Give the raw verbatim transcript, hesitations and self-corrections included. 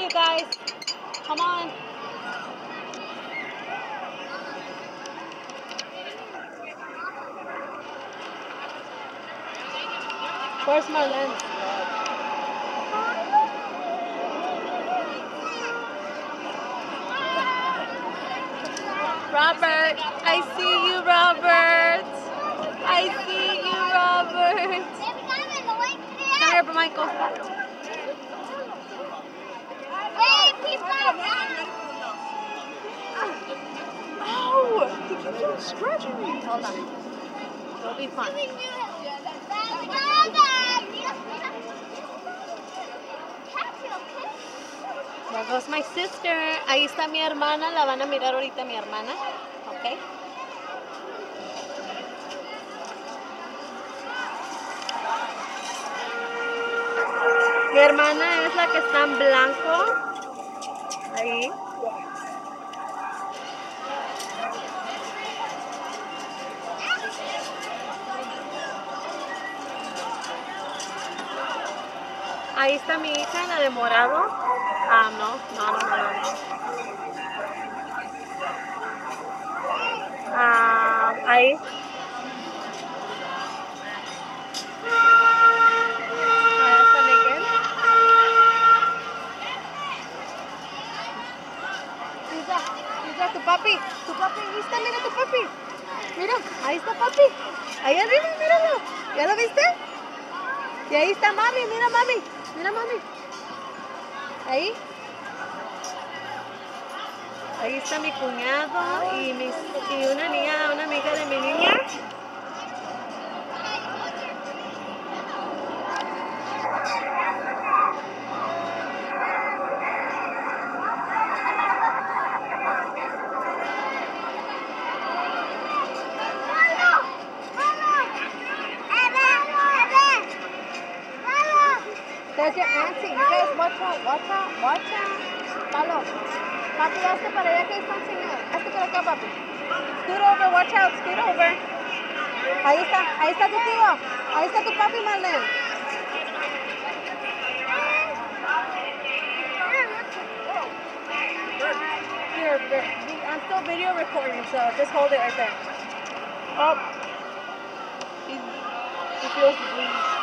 you guys. Come on. Where's Marlene? Robert, I see you, Robert. I see you, Robert. Come here, Michael. Hey, people! Ow! He keeps on scratching me. Hold on. It'll be fun. There goes my sister. Ahí está mi hermana. La van a mirar ahorita mi hermana. ¿Ok? Mi hermana es la que está en blanco. Ahí. Ahí está mi hija, la de morado. Ah, no, no, no, no, no. Ah, ahí. Ahí está Miguel. Mira, mira tu papi, tu papi, ahí está, mira tu papi. Mira, ahí está papi. Ahí arriba, míralo. ¿Ya lo viste? Y ahí está mami, mira mami. Mira mami. Ahí. Ahí está mi cuñado y, mis, y una niña, una amiga de mi niña. There's your auntie. You guys watch out, watch out, watch out. Palo. Papi, hazte para allá que ahí está el señor. Hazte para acá, papi. Scoot over, watch out, scoot over. Ahí está, ahí está tu tío. Ahí está tu papi, Marlene. Here, I'm still video recording, so just hold it right there. Oh. He, he feels the bleed.